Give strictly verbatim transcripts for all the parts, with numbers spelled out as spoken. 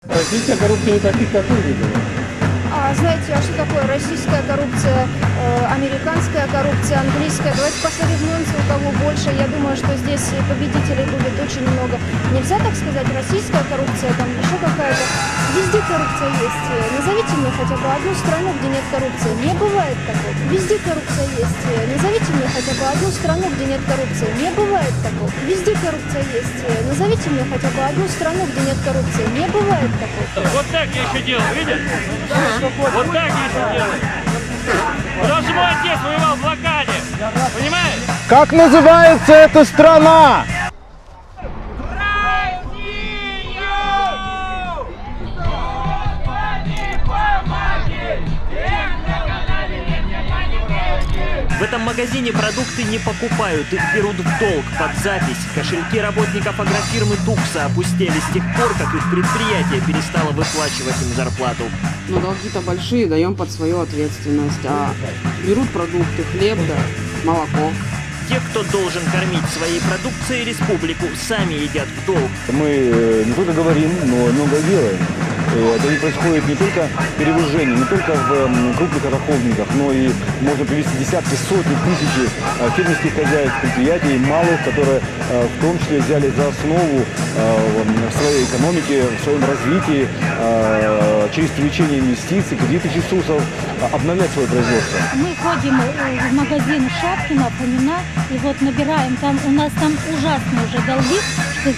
Российская коррупция не таких, как вы видели. А знаете, а что такое российская коррупция, э, американская коррупция, английская? Давайте посоревнуемся, у кого больше. Я думаю, что здесь победителей будет очень много. Нельзя так сказать, российская коррупция, там еще какая-то. Везде коррупция есть. Назовите мне хотя бы одну страну, где нет коррупции. Не бывает такого. Везде коррупция есть. Назовите мне хотя бы одну страну, где нет коррупции. Не бывает такого. Везде коррупция есть. Назовите мне хотя бы одну страну, где нет коррупции. Не бывает такого. Вот так я еще делал, видишь? Вот так я еще делал. Потому что мой отец воевал в блокаде. Понимаешь? Как называется эта страна? В этом магазине продукты не покупают, их берут в долг, под запись. Кошельки работников агрофирмы «Тукса» опустели с тех пор, как их предприятие перестало выплачивать им зарплату. Но долги-то большие, даем под свою ответственность. А берут продукты, хлеб, да, молоко. Те, кто должен кормить своей продукцией республику, сами едят в долг. Мы не только говорим, но и много делаем. Это не происходит не только перевозение, не только в крупных агрохолдингах, но и можно привести десятки, сотни, тысячи фермерских хозяйств, предприятий, малых, которые в том числе взяли за основу в своей экономике, в своем развитии, через привлечение инвестиций, кредитных ресурсов, обновлять свое производство. Мы ходим в магазин Шапкина, Фомина, и вот набираем, там у нас там ужасные уже долги, что...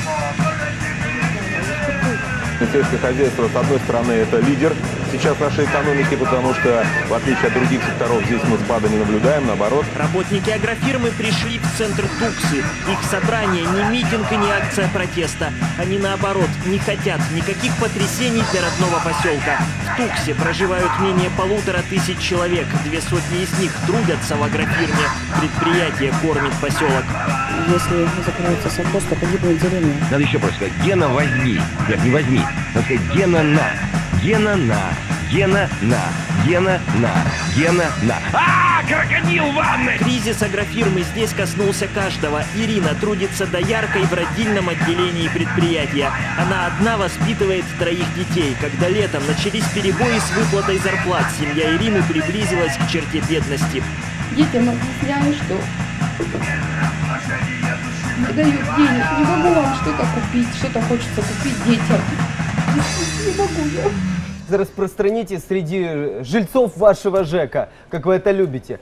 Сельское хозяйство, с одной стороны, это лидер сейчас нашей экономики, потому что, в отличие от других секторов, здесь мы спада не наблюдаем, наоборот. Работники агрофирмы пришли в центр Туксы. Их собрание не митинг и не акция протеста. Они, наоборот, не хотят никаких потрясений для родного поселка. В Туксе проживают менее полутора тысяч человек. Две сотни из них трудятся в агрофирме. Предприятие кормит поселок. Если закроется совхоз, то погибнет деревня. Надо еще просто сказать: Гена, возьми. Нет, не возьми. Надо сказать: Гена, на. Гена, на. Гена, на. Гена, на. Гена, на. А, крокодил в ванной! Кризис агрофирмы здесь коснулся каждого. Ирина трудится дояркой в родильном отделении предприятия. Она одна воспитывает троих детей. Когда летом начались перебои с выплатой зарплат, семья Ирины приблизилась к черте бедности. Детям объясняю, что не дают денег, не могу вам что-то купить, что-то хочется купить детям. Не могу я. Распространите среди жильцов вашего ЖЭКа, как вы это любите.